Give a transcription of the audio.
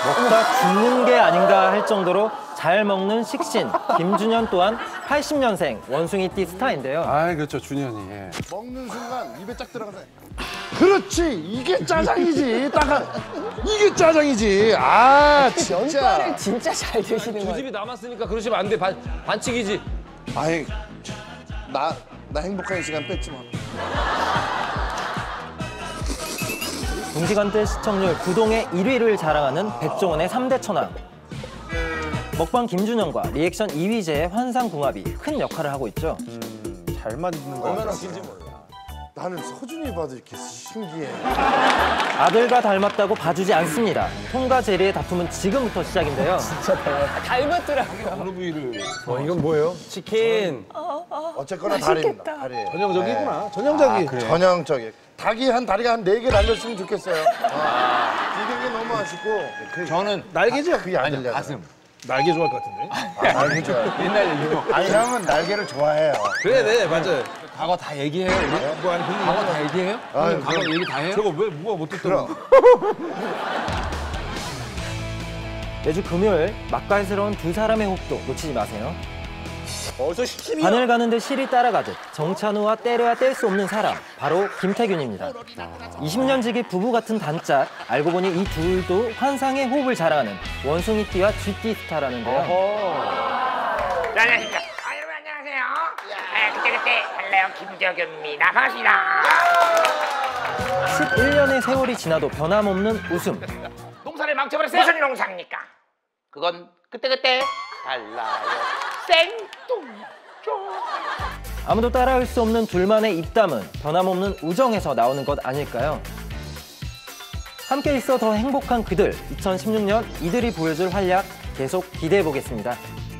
먹다 죽는 게 아닌가 할 정도로 잘 먹는 식신 김준현 또한 80년생 원숭이띠 스타인데요. 아, 그렇죠, 준현이. 예. 먹는 순간 입에 쫙 들어가서 그렇지 이게 짜장이지 이게 짜장이지 아 진짜 면발을 진짜 잘 드시는 두 거예요. 집이 남았으니까 그러시면 안 돼. 반칙이지. 아이 나 행복한 시간 뺐지 마. 동시간대 시청률 구동의 1위를 자랑하는 백종원의 3대 천왕. 먹방 김준현과 리액션 이휘재의 환상궁합이 큰 역할을 하고 있죠. 잘 맞는 거 얼마나 같아요. 긴지 몰라. 나는 서준이 봐도 이렇게 신기해. 아들과 닮았다고 봐주지 않습니다. 톰과 제리의 다툼은 지금부터 시작인데요. 닮았더라고요. 어느 부위를? 이건 뭐예요? 치킨. 어쨌거나 맛있겠다. 다리입니다. 전형적이구나. 전형적이. 전형적이. 닭이 한 다리가 한 4개 달렸으면 좋겠어요. 이게 너무 아쉽고. 저는 날개죠? 그게 안 들려. 가슴. 날개 좋아할 것 같은데. 날개 좋아해. 옛날 얘기로. 아니 형은 날개를 좋아해요. 그래, 네, 맞아요. 과거 다 얘기해요, 우리? 뭐 아니, 근데 과거 다 얘기해요? 아유, 과거 그럼. 얘기 다 해요? 저거 왜 뭐가 못 듣더라. 매주 금요일 맛깔스러운 두 사람의 호흡도 놓치지 마세요. 벌써 10이야. 바늘 가는데 실이 따라가듯 정찬우와 때려야 뗄 수 없는 사람, 바로 김태균입니다. 20년 지기 부부 같은 단짝, 알고 보니 이 둘도 환상의 호흡을 자랑하는 원숭이띠와 쥐띠 스타라는데요. 네, 안녕하십니까. 여러분 안녕하세요. 그때 할래요 김재규입니다. 반갑습니다. 11년의 세월이 지나도 변함없는 웃음. 농사를 망쳐버렸어요. 무슨 농사입니까? 그건 그때 달라요. 생뚱쇼. 아무도 따라할 수 없는 둘만의 입담은 변함없는 우정에서 나오는 것 아닐까요? 함께 있어 더 행복한 그들, 2016년 이들이 보여줄 활약 계속 기대해 보겠습니다.